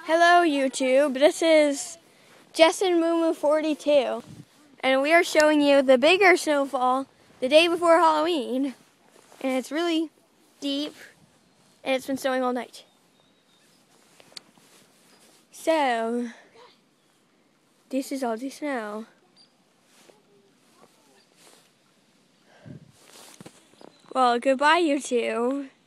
Hello YouTube, this is Justin Mumu 42 and we are showing you the bigger snowfall the day before Halloween, and it's really deep and it's been snowing all night. So this is all the snow. Well, goodbye YouTube.